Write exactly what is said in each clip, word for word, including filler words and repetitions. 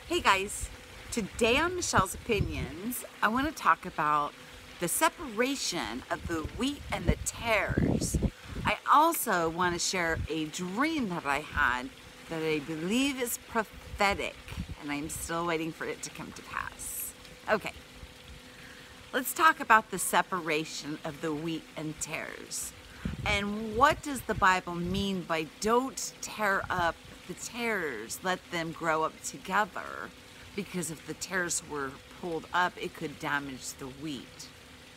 Hey guys, today on Michelle's Opinions, I want to talk about the separation of the wheat and the tares. I also want to share a dream that I had that I believe is prophetic, and I'm still waiting for it to come to pass. Okay, let's talk about the separation of the wheat and tares. And what does the Bible mean by don't tear up the tares, let them grow up together, because if the tares were pulled up, it could damage the wheat.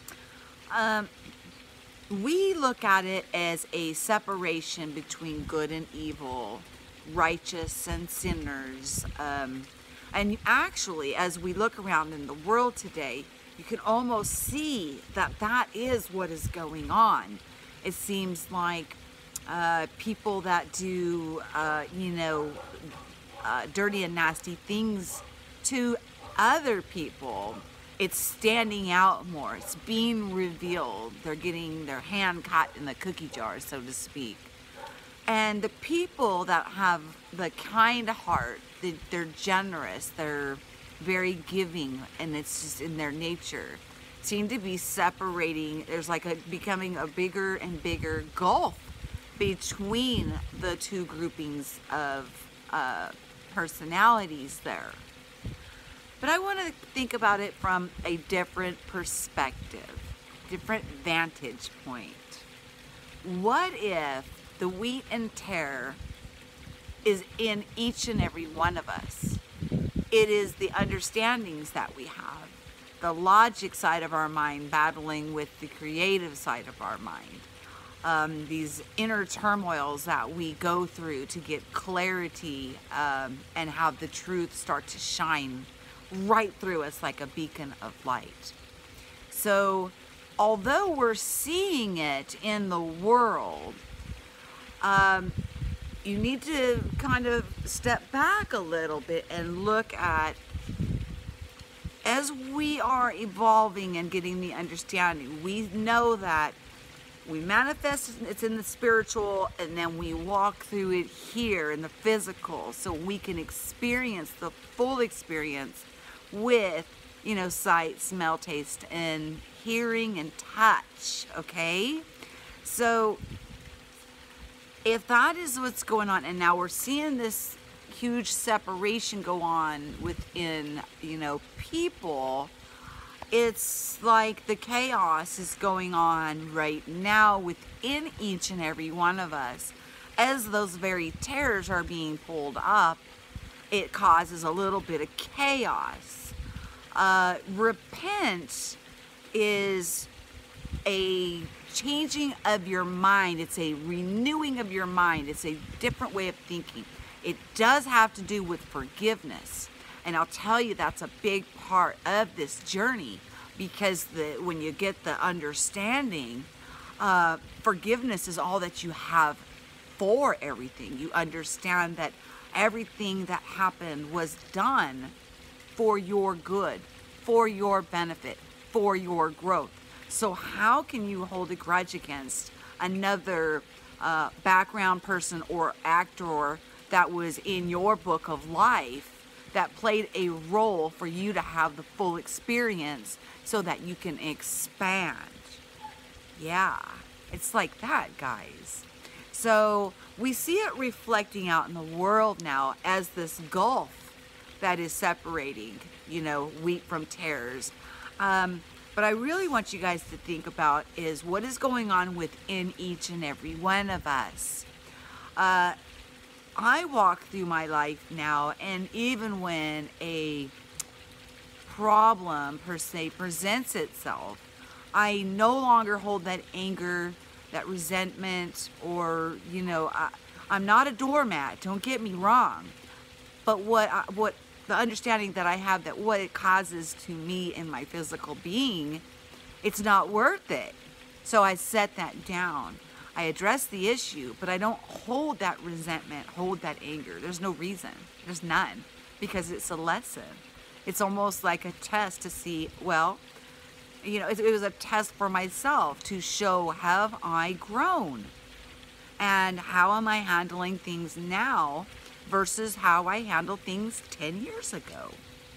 Um, we look at it as a separation between good and evil, righteous and sinners. Um, and actually, as we look around in the world today, you can almost see that that is what is going on. It seems like uh, people that do, uh, you know, uh, dirty and nasty things to other people, it's standing out more. It's being revealed. They're getting their hand caught in the cookie jar, so to speak. And the people that have the kind heart, they're generous, they're very giving, and it's just in their nature, seem to be separating. There's like a becoming a bigger and bigger gulf between the two groupings of uh, personalities there. But I want to think about it from a different perspective, different vantage point. What if the wheat and tare is in each and every one of us? It is the understandings that we have, the logic side of our mind battling with the creative side of our mind. Um, these inner turmoils that we go through to get clarity um, and have the truth start to shine right through us like a beacon of light. So although we're seeing it in the world, um, you need to kind of step back a little bit and look at, as we are evolving and getting the understanding, we know that we manifest, it's in the spiritual, and then we walk through it here in the physical, so we can experience the full experience with, you know, sight, smell, taste, and hearing and touch, okay? So if that is what's going on, and now we're seeing this huge separation go on within, you know, people, it's like the chaos is going on right now within each and every one of us. As those very tares are being pulled up, it causes a little bit of chaos. Uh, repent is a changing of your mind. It's a renewing of your mind. It's a different way of thinking. It does have to do with forgiveness. And I'll tell you, that's a big part of this journey, because the, when you get the understanding, uh, forgiveness is all that you have for everything. You understand that everything that happened was done for your good, for your benefit, for your growth. So how can you hold a grudge against another uh, background person or actor that was in your book of life, that played a role for you to have the full experience so that you can expand? Yeah, it's like that, guys. So we see it reflecting out in the world now as this gulf that is separating, you know, wheat from tares. Um, but I really want you guys to think about is what is going on within each and every one of us. Uh, I walk through my life now, and even when a problem per se presents itself, I no longer hold that anger, that resentment, or, you know, I, I'm not a doormat, don't get me wrong. But what, I, what the understanding that I have, that what it causes to me in my physical being, it's not worth it. So I set that down. I address the issue, but I don't hold that resentment, hold that anger. There's no reason. There's none, because it's a lesson. It's almost like a test to see, well, you know, it, it was a test for myself to show, have I grown? And how am I handling things now versus how I handled things ten years ago.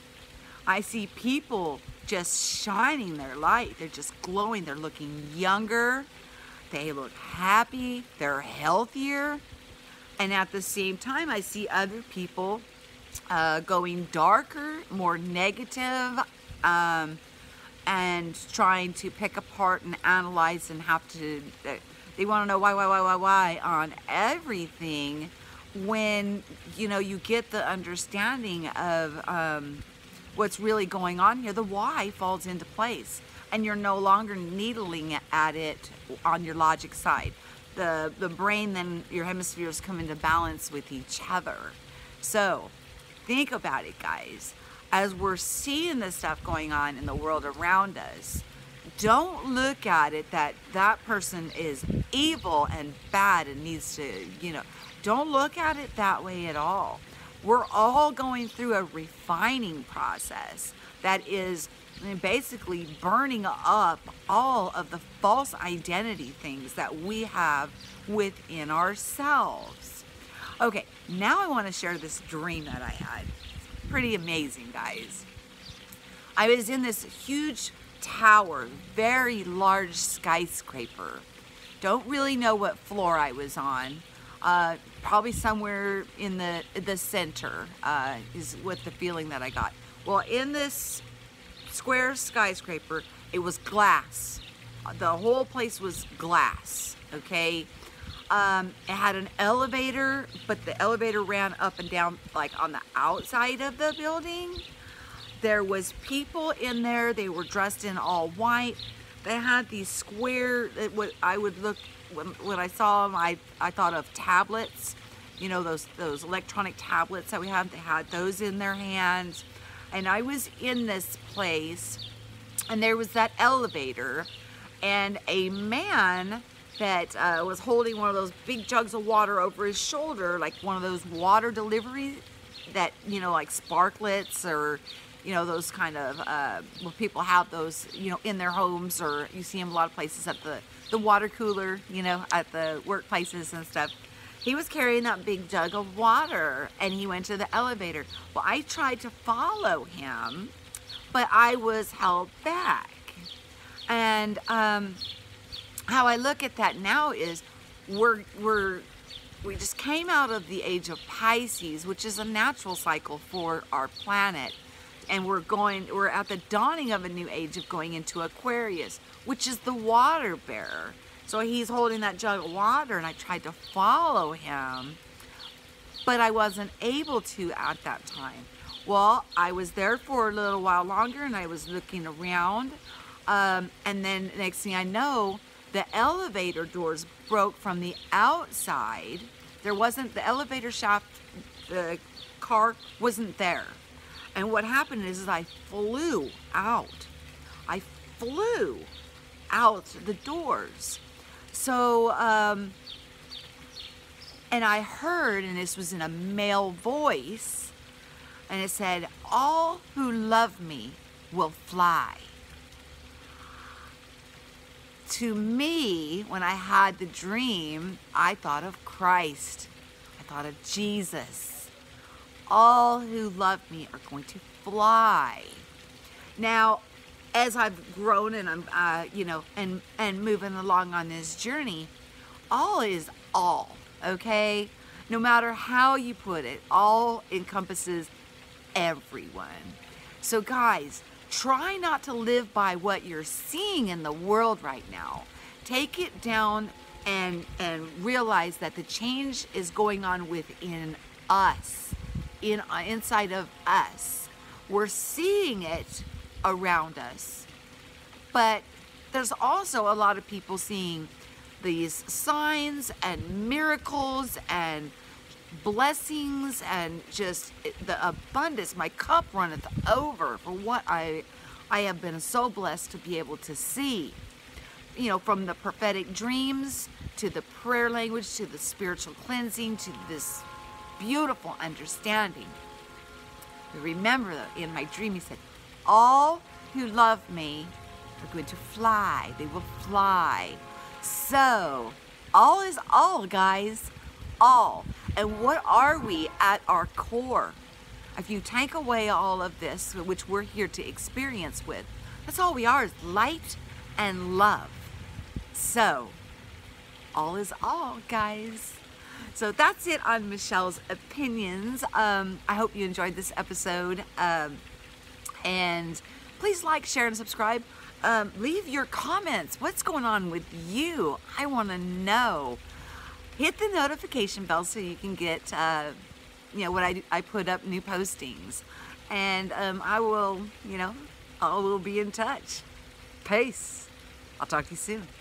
I see people just shining their light. They're just glowing. They're looking younger. They look happy. They're healthier. And at the same time, I see other people uh, going darker, more negative, um, and trying to pick apart and analyze and have to, uh, they want to know why, why, why, why, why on everything, when, you know, you get the understanding of um, what's really going on here, the why falls into place, and you're no longer needling at it on your logic side. The, the brain, then your hemispheres come into balance with each other. So think about it, guys. As we're seeing this stuff going on in the world around us, don't look at it that that person is evil and bad and needs to, you know, don't look at it that way at all. We're all going through a refining process that is basically burning up all of the false identity things that we have within ourselves. Okay, now I want to share this dream that I had. Pretty amazing, guys. I was in this huge tower, very large skyscraper. Don't really know what floor I was on. Uh, probably somewhere in the the center uh, is what the feeling that I got. Well, in this square skyscraper, it was glass. The whole place was glass, okay? Um, it had an elevator, but the elevator ran up and down like on the outside of the building. There was people in there. They were dressed in all white. They had these square, what I would look, when, when I saw them, I, I thought of tablets, you know, those, those electronic tablets that we have. They had those in their hands. And I was in this place, and there was that elevator, and a man that uh, was holding one of those big jugs of water over his shoulder, like one of those water delivery that, you know, like sparklets, or, you know, those kind of, uh, where people have those, you know, in their homes, or you see them a lot of places at the, the water cooler, you know, at the workplaces and stuff. He was carrying that big jug of water, and he went to the elevator. Well, I tried to follow him, but I was held back. And um, how I look at that now is we're, we're, we just came out of the age of Pisces, which is a natural cycle for our planet. And we're going, we're at the dawning of a new age of going into Aquarius, which is the water bearer. So he's holding that jug of water, and I tried to follow him, but I wasn't able to at that time. Well, I was there for a little while longer, and I was looking around, um, and then next thing I know, the elevator doors broke from the outside. There wasn't, the elevator shaft, the car wasn't there. And what happened is, is I flew out. I flew out the doors. So, um, and I heard, and this was in a male voice, and it said, "All who love me will fly." To me, when I had the dream, I thought of Christ. I thought of Jesus. All who love me are going to fly. Now, as I've grown and I'm, uh, you know, and, and moving along on this journey, all is all, okay? No matter how you put it, all encompasses everyone. So guys, try not to live by what you're seeing in the world right now. Take it down and, and realize that the change is going on within us, in, uh, inside of us. We're seeing it around us, but there's also a lot of people seeing these signs and miracles and blessings and just the abundance. My cup runneth over for what I I have been so blessed to be able to see, you know, from the prophetic dreams to the prayer language to the spiritual cleansing to this beautiful understanding. But remember, though, in my dream he said, all who love me are going to fly. They will fly. So, all is all, guys. all. And what are we at our core? If you take away all of this, which we're here to experience with, that's all we are, is light and love. So, all is all, guys. So that's it on Michelle's opinions. Um, I hope you enjoyed this episode. Um, and please like, share, and subscribe. Um, leave your comments. What's going on with you? I want to know. Hit the notification bell so you can get, uh, you know, what I do. I put up new postings. And um, I will, you know, I will be in touch. Peace. I'll talk to you soon.